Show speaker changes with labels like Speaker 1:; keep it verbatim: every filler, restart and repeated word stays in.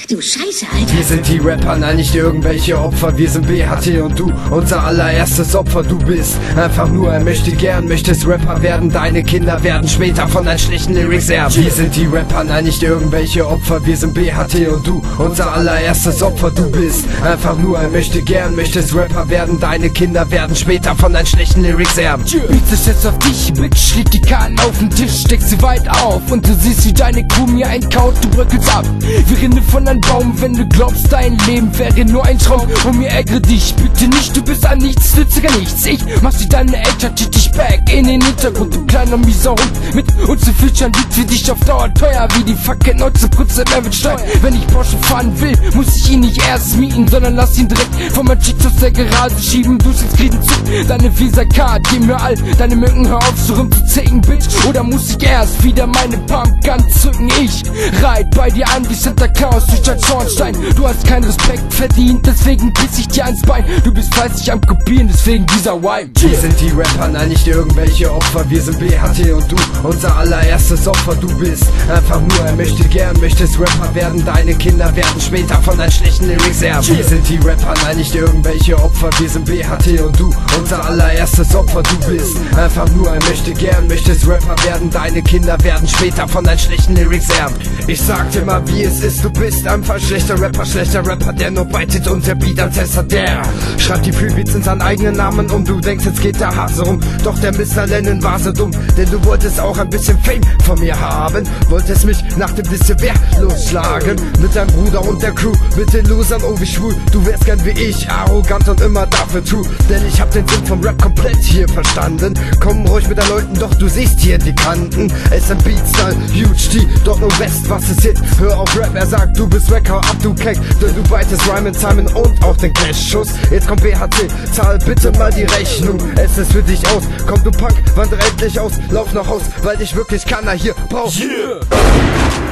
Speaker 1: Ach du Scheiße, Alter.
Speaker 2: Wir sind die Rapper, nein, nicht irgendwelche Opfer. Wir sind B H T und du, unser allererstes Opfer. Du bist einfach nur ein möchte gern, möchtest Rapper werden. Deine Kinder werden später von deinen schlechten Lyrics erben. Wir sind die Rapper, nein, nicht irgendwelche Opfer. Wir sind B H T und du, unser allererstes Opfer. Du bist einfach nur ein möchte gern, möchtest Rapper werden. Deine Kinder werden später von deinen schlechten Lyrics erben.
Speaker 3: Beats ist jetzt auf dich, Bitch, leg die Karten auf den Tisch, steck sie weit auf und du siehst, wie deine Crew mir einkaut, du bröckelst ab. Wir rennen von einem Baum, wenn du glaubst, dein Leben wäre nur ein Traum. Und mir ärgere dich bitte nicht, du bist an nichts, nütze gar nichts. Ich mach sie deine Eltern, tät dich back in den Hintergrund, du kleiner mieser Hund. Mit uns zu Filtern liegt für dich auf Dauer teuer, wie die fucking neunzehn Prozent Mehrwertsteuer. Wenn ich Porsche fahren will, muss ich ihn nicht erst mieten, sondern lass ihn direkt von meinen Chicks aus der Garage schieben. Du sitzt Kriegen zu, deine Visa-Card, gib mir all deine Mücken, hör auf so rumzuzicken, Bitch. Oder muss ich erst wieder meine Pumpgun zücken? Ich reit bei dir an wie Santa Claus durch dein Schornstein. Du hast keinen Respekt verdient, deswegen piss ich dir ans Bein. Du bist fleißig am Kopieren, deswegen dieser White.
Speaker 2: Wir sind die Rapper, nein, nicht irgendwelche Opfer. Wir sind B H T und du, unser allererstes Opfer. Du bist einfach nur ein möchte gern, möchtest Rapper werden. Deine Kinder werden später von deinen schlechten Lyrics erben. Wir sind die Rapper, nein, nicht irgendwelche Opfer. Wir sind B H T und du, unser allererstes Opfer. Du bist einfach nur ein möchte gern, möchtest Rapper werden. Deine Kinder werden später von deinen schlechten Lyrics erben. Ich sag dir mal, wie es ist, du bist einfach schlechter Rapper, schlechter Rapper, der nur beitet und der Beat als Tester, der schreibt die Freebeats in seinen eigenen Namen um. Du denkst, jetzt geht der Hase rum, doch der Mister Lennon war so dumm, denn du wolltest auch ein bisschen Fame von mir haben, wolltest mich nach dem Disse Bär losschlagen, mit deinem Bruder und der Crew, mit den Losern, oh wie schwul, du wärst gern wie ich, arrogant und immer dafür true, denn ich hab den Sinn vom Rap komplett hier verstanden. Komm ruhig mit den Leuten, doch du siehst hier die Kanten, es sind Beatstyle, huge T, doch nur West, was ist Hit, hör auf Rap, er sagt, du bist Wack, hau ab, du Keck, denn du beitest Rhyme, Timing und auch den Cash-Schuss. Jetzt kommt B H T, zahl bitte mal die Rechnung, es ist für dich aus, komm du Punk, wandere endlich aus, lauf nach Haus, weil dich wirklich keiner hier braucht.
Speaker 3: Yeah.